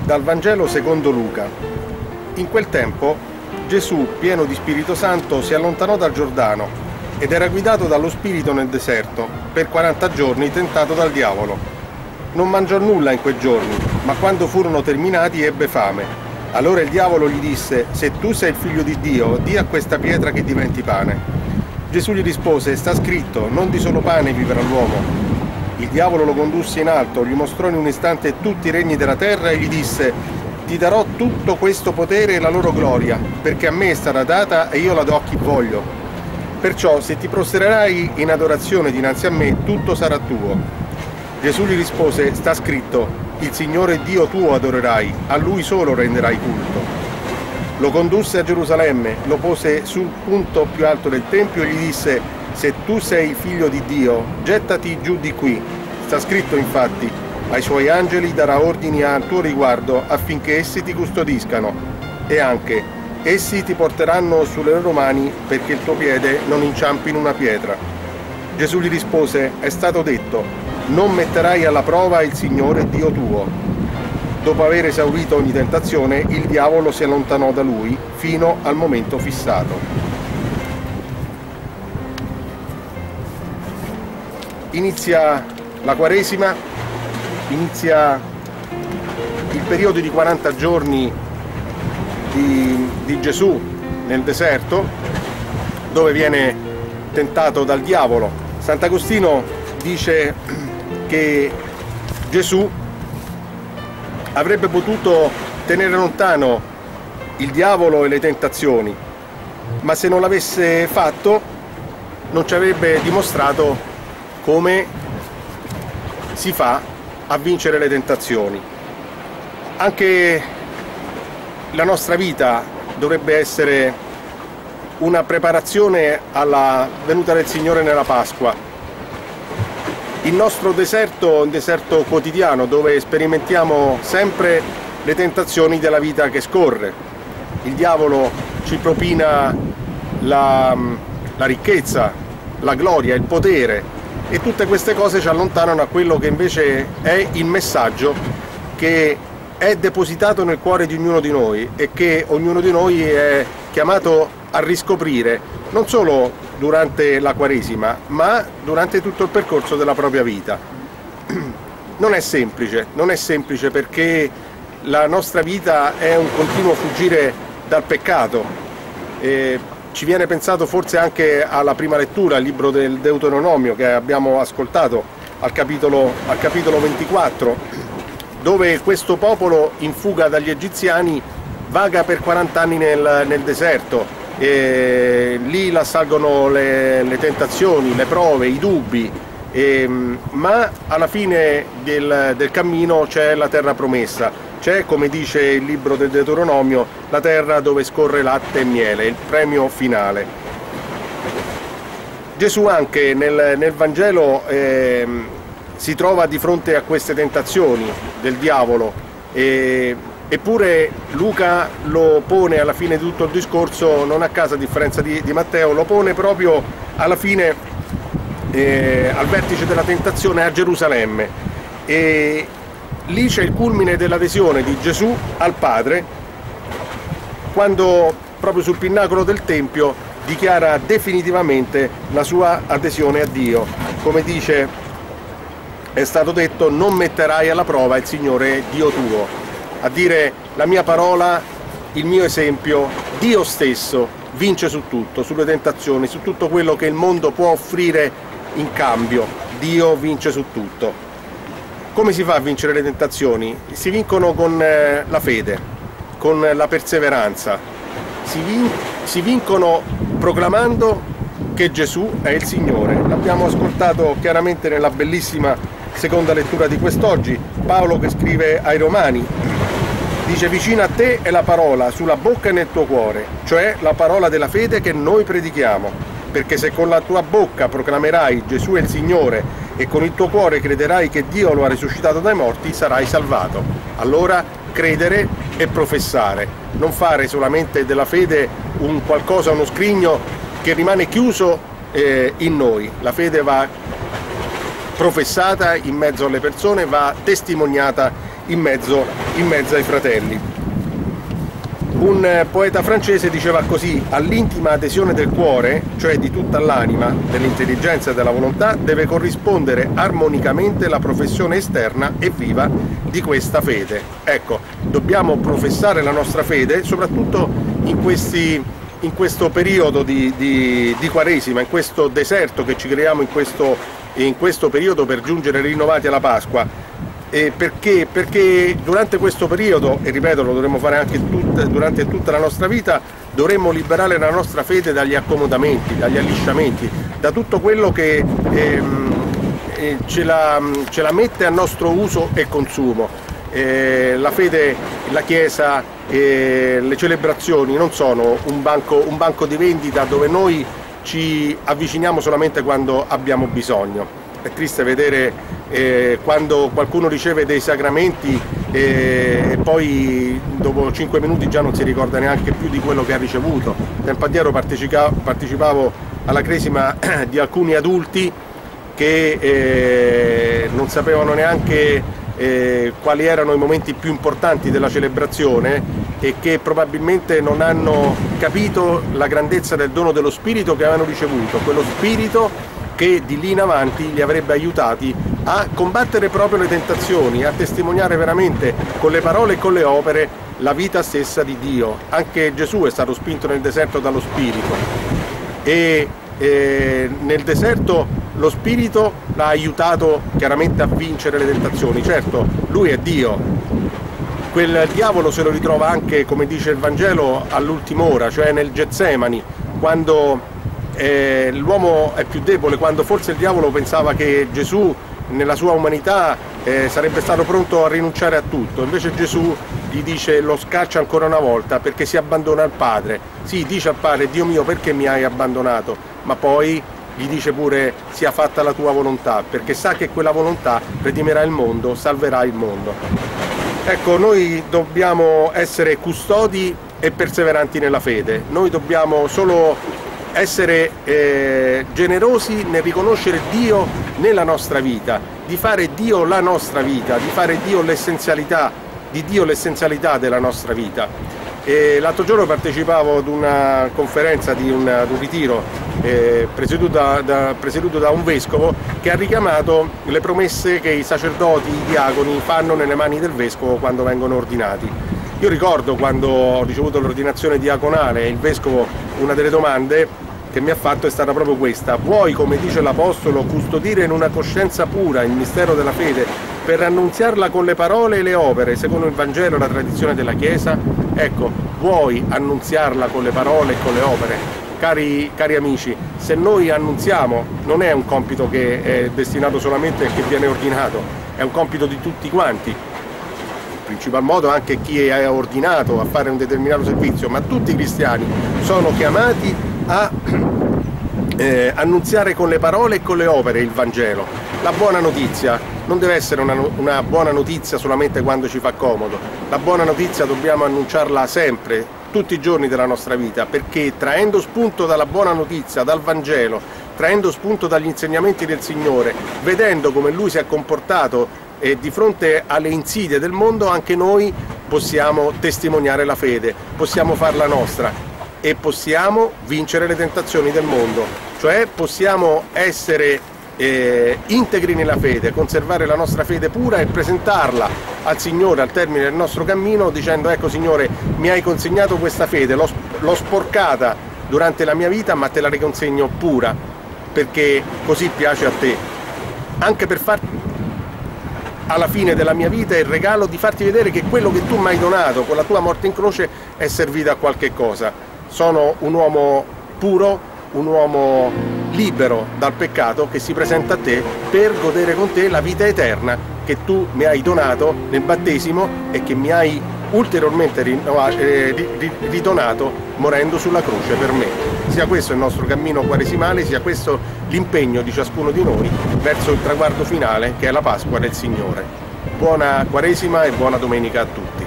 Dal Vangelo secondo Luca. In quel tempo Gesù, pieno di Spirito Santo, si allontanò dal Giordano ed era guidato dallo Spirito nel deserto, per 40 giorni tentato dal diavolo. Non mangiò nulla in quei giorni, ma quando furono terminati ebbe fame. Allora il diavolo gli disse: «Se tu sei il figlio di Dio, di a questa pietra che diventi pane». Gesù gli rispose: «Sta scritto, non di solo pane vivrà l'uomo». Il diavolo lo condusse in alto, gli mostrò in un istante tutti i regni della terra e gli disse: «Ti darò tutto questo potere e la loro gloria, perché a me è stata data e io la do a chi voglio. Perciò se ti prostrerai in adorazione dinanzi a me, tutto sarà tuo». Gesù gli rispose: «Sta scritto, il Signore Dio tuo adorerai, a Lui solo renderai culto». Lo condusse a Gerusalemme, lo pose sul punto più alto del Tempio e gli disse: «Se tu sei figlio di Dio, gettati giù di qui. Sta scritto infatti, ai suoi angeli darà ordini a tuo riguardo affinché essi ti custodiscano, e anche essi ti porteranno sulle loro mani perché il tuo piede non inciampi in una pietra». Gesù gli rispose: «È stato detto, non metterai alla prova il Signore Dio tuo». Dopo aver esaurito ogni tentazione, il diavolo si allontanò da lui fino al momento fissato. Inizia la Quaresima, inizia il periodo di 40 giorni di Gesù nel deserto, dove viene tentato dal diavolo. Sant'Agostino dice che Gesù avrebbe potuto tenere lontano il diavolo e le tentazioni, ma se non l'avesse fatto non ci avrebbe dimostrato come si fa a vincere le tentazioni. Anche la nostra vita dovrebbe essere una preparazione alla venuta del Signore nella Pasqua. Il nostro deserto è un deserto quotidiano dove sperimentiamo sempre le tentazioni della vita che scorre. Il diavolo ci propina la ricchezza, la gloria, il potere, e tutte queste cose ci allontanano a quello che invece è il messaggio che è depositato nel cuore di ognuno di noi e che ognuno di noi è chiamato a riscoprire non solo durante la Quaresima, ma durante tutto il percorso della propria vita. Non è semplice perché la nostra vita è un continuo fuggire dal peccato. Ci viene pensato forse anche alla prima lettura, al libro del Deuteronomio che abbiamo ascoltato, al capitolo 24, dove questo popolo in fuga dagli egiziani vaga per 40 anni nel deserto, e lì l'assalgono le tentazioni, le prove, i dubbi, ma alla fine del cammino c'è la terra promessa. C'è, come dice il libro del Deuteronomio, la terra dove scorre latte e miele, il premio finale. Gesù anche nel Vangelo si trova di fronte a queste tentazioni del diavolo, eppure Luca lo pone alla fine di tutto il discorso, non a caso a differenza di Matteo, lo pone proprio alla fine, al vertice della tentazione a Gerusalemme. E lì c'è il culmine dell'adesione di Gesù al Padre, quando proprio sul pinnacolo del Tempio dichiara definitivamente la sua adesione a Dio. Come dice, è stato detto, non metterai alla prova il Signore Dio tuo. A dire, la mia parola, il mio esempio, Dio stesso vince su tutto, sulle tentazioni, su tutto quello che il mondo può offrire in cambio. Dio vince su tutto. Come si fa a vincere le tentazioni? Si vincono con la fede, con la perseveranza. Si vincono proclamando che Gesù è il Signore. L'abbiamo ascoltato chiaramente nella bellissima seconda lettura di quest'oggi. Paolo, che scrive ai Romani, dice: vicino a te è la parola, sulla bocca e nel tuo cuore, cioè la parola della fede che noi predichiamo. Perché se con la tua bocca proclamerai Gesù è il Signore e con il tuo cuore crederai che Dio lo ha risuscitato dai morti, sarai salvato. Allora credere e professare, non fare solamente della fede un qualcosa, uno scrigno che rimane chiuso in noi. La fede va professata in mezzo alle persone, va testimoniata in mezzo ai fratelli. Un poeta francese diceva così: all'intima adesione del cuore, cioè di tutta l'anima, dell'intelligenza e della volontà, deve corrispondere armonicamente la professione esterna e viva di questa fede. Ecco, dobbiamo professare la nostra fede, soprattutto in questo periodo di Quaresima, in questo deserto che ci creiamo in questo periodo per giungere rinnovati alla Pasqua. Perché durante questo periodo, e ripeto, lo dovremmo fare anche durante tutta la nostra vita, dovremmo liberare la nostra fede dagli accomodamenti, dagli allisciamenti, da tutto quello che ce la mette a nostro uso e consumo. La fede, la Chiesa, le celebrazioni non sono un banco di vendita dove noi ci avviciniamo solamente quando abbiamo bisogno. È triste vedere quando qualcuno riceve dei sacramenti e poi dopo 5 minuti già non si ricorda neanche più di quello che ha ricevuto. Tempo addietro partecipavo alla cresima di alcuni adulti che non sapevano neanche quali erano i momenti più importanti della celebrazione e che probabilmente non hanno capito la grandezza del dono dello Spirito che avevano ricevuto, quello Spirito che di lì in avanti li avrebbe aiutati a combattere proprio le tentazioni, a testimoniare veramente con le parole e con le opere la vita stessa di Dio. Anche Gesù è stato spinto nel deserto dallo Spirito e nel deserto lo Spirito l'ha aiutato chiaramente a vincere le tentazioni. Certo, lui è Dio. Quel diavolo se lo ritrova anche, come dice il Vangelo, all'ultima ora, cioè nel Getsemani, quando l'uomo è più debole, quando forse il diavolo pensava che Gesù nella sua umanità sarebbe stato pronto a rinunciare a tutto. Invece Gesù gli dice, lo scaccia ancora una volta perché si abbandona al Padre. Sì, dice al Padre: Dio mio, perché mi hai abbandonato? Ma poi gli dice pure: sia fatta la tua volontà, perché sa che quella volontà redimerà il mondo, salverà il mondo. Ecco, noi dobbiamo essere custodi e perseveranti nella fede. Noi dobbiamo solo essere generosi nel riconoscere Dio nella nostra vita, di fare Dio la nostra vita, di fare Dio l'essenzialità della nostra vita. L'altro giorno partecipavo ad una conferenza di un ritiro presieduto da un vescovo che ha richiamato le promesse che i sacerdoti, i diaconi fanno nelle mani del vescovo quando vengono ordinati. Io ricordo quando ho ricevuto l'ordinazione diaconale, il vescovo, una delle domande che mi ha fatto è stata proprio questa: vuoi, come dice l'Apostolo, custodire in una coscienza pura il mistero della fede per annunziarla con le parole e le opere, secondo il Vangelo e la tradizione della Chiesa? Ecco, vuoi annunziarla con le parole e con le opere? Cari amici, se noi annunziamo, non è un compito che è destinato solamente a chi viene ordinato, è un compito di tutti quanti. In principal modo anche chi è ordinato a fare un determinato servizio, ma tutti i cristiani sono chiamati a annunziare con le parole e con le opere il Vangelo. La buona notizia non deve essere una buona notizia solamente quando ci fa comodo. La buona notizia dobbiamo annunciarla sempre, tutti i giorni della nostra vita, perché traendo spunto dalla buona notizia, dal Vangelo, traendo spunto dagli insegnamenti del Signore, vedendo come Lui si è comportato e di fronte alle insidie del mondo, anche noi possiamo testimoniare la fede, possiamo farla nostra e possiamo vincere le tentazioni del mondo, cioè possiamo essere integri nella fede, conservare la nostra fede pura e presentarla al Signore al termine del nostro cammino dicendo: ecco Signore, mi hai consegnato questa fede, l'ho sporcata durante la mia vita, ma te la riconsegno pura perché così piace a te, anche per farti alla fine della mia vita il regalo di farti vedere che quello che tu mi hai donato con la tua morte in croce è servito a qualche cosa. Sono un uomo puro, un uomo libero dal peccato che si presenta a te per godere con te la vita eterna che tu mi hai donato nel battesimo e che mi hai ulteriormente ridonato morendo sulla croce per me. Sia questo il nostro cammino quaresimale, sia questo l'impegno di ciascuno di noi verso il traguardo finale che è la Pasqua del Signore. Buona Quaresima e buona domenica a tutti.